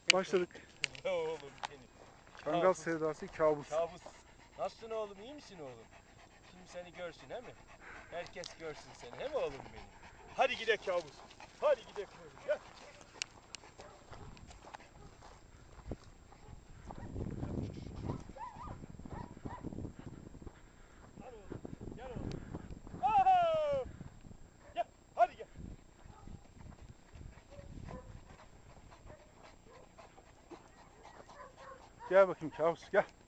Başladık. Oğlum benim. Kangal sevdası kabus. Kabus. Nasılsın oğlum? İyi misin oğlum? Şimdi seni görsün he mi? Herkes görsün seni he mi oğlum benim? Hadi gidelim kabus. Hadi gidelim oğlum. Gel. Gel oğlum. Gel oğlum. Aha! Gel. Hadi gel. Gel bakayım kabus gel.